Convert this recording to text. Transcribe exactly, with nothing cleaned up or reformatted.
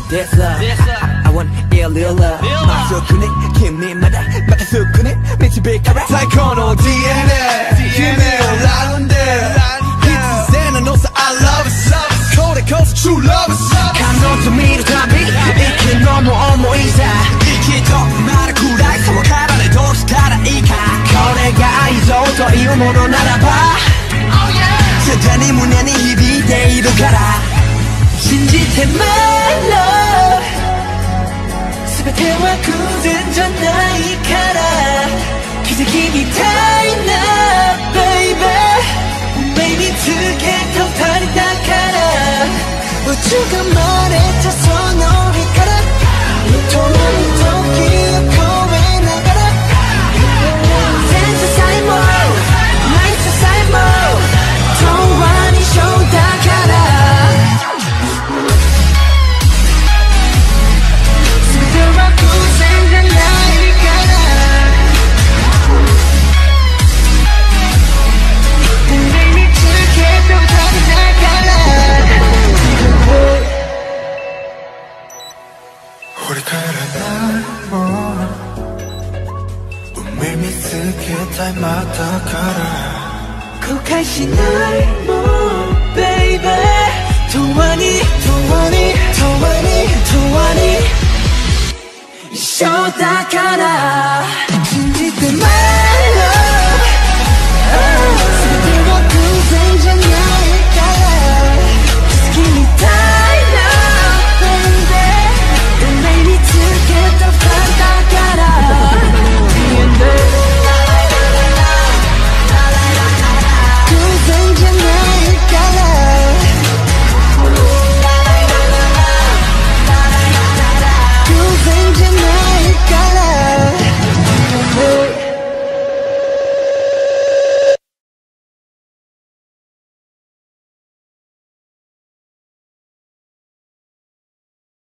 This love I want real real love まっすぐね君まだまたすぐね導かれ最高の ディーエヌエー 君をラウンド必然なのさ I love it これこそ true love 彼女見るたび息のも思いさ息とまるくらいそうわからないどうしたらいいかこれが愛情というものならば常に胸に響いているから信じて My love 全ては偶然じゃないから奇跡みたいな Baby 運命見つけた二人だから宇宙が生まれたその日から共に時を越えながら全世界もない世界も永遠に一緒だから振り返らないもの運命見つけたいまだから後悔しないもん Baby 永遠に永遠に永遠に永遠に一緒だから信じて My love